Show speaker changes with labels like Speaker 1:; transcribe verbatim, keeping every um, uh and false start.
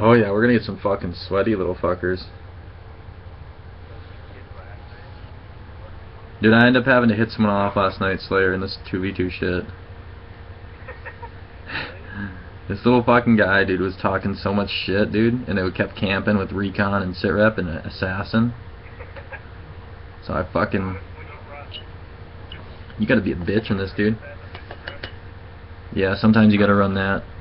Speaker 1: Oh yeah, we're gonna get some fucking sweaty little fuckers. Dude, I ended up having to hit someone off last night, Slayer, in this two v two shit. This little fucking guy, dude, was talking so much shit, dude, and it kept camping with Recon and Sitrep and Assassin. So I fucking... You gotta be a bitch in this, dude. Yeah, sometimes you gotta run that.